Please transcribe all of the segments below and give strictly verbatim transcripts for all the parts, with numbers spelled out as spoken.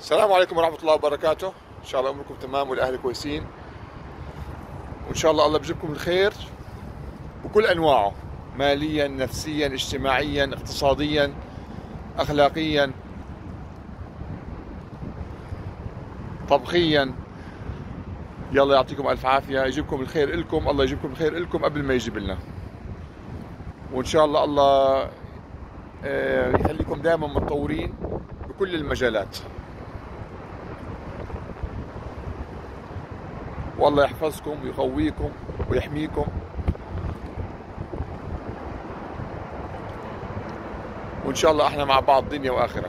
السلام عليكم ورحمة الله وبركاته. إن شاء الله أموركم تمام والأهل كويسين، وإن شاء الله الله بيجيبكم الخير بكل أنواعه، ماليا نفسيا اجتماعيا اقتصاديا أخلاقيا طبخيا. يلا يعطيكم ألف عافية، يجيبكم الخير إلكم، الله يجيبكم الخير إلكم قبل ما يجيب لنا، وإن شاء الله الله يخليكم دائما متطورين بكل المجالات، والله يحفظكم ويقويكم ويحميكم، وإن شاء الله احنا مع بعض دنيا وآخرة.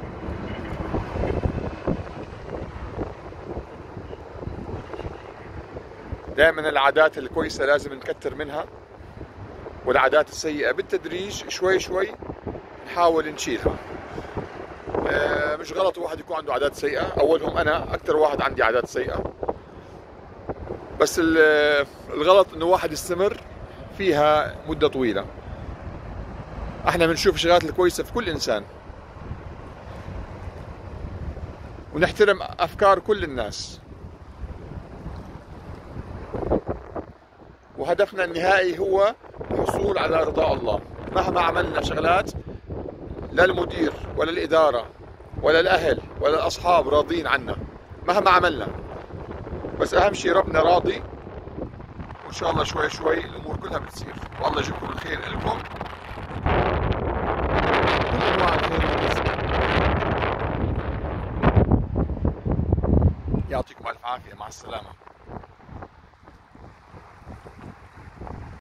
دائما العادات الكويسة لازم نكتر منها، والعادات السيئة بالتدريج شوي شوي نحاول نشيلها. اه مش غلط واحد يكون عنده عادات سيئة، أولهم أنا أكثر واحد عندي عادات سيئة، بس الغلط إنه واحد يستمر فيها مدة طويلة. احنا بنشوف الشغلات الكويسة في كل إنسان، ونحترم أفكار كل الناس، وهدفنا النهائي هو الحصول على رضاء الله. مهما عملنا شغلات لا المدير ولا الإدارة ولا الأهل ولا الأصحاب راضين عنا، مهما عملنا، بس أهم شيء ربنا راضي، وإن شاء الله شوي شوي الأمور كلها بتصير، والله يجيبكم الخير لكم، كل أنواع الخير والرزق. يعطيكم ألف عافية، مع السلامة.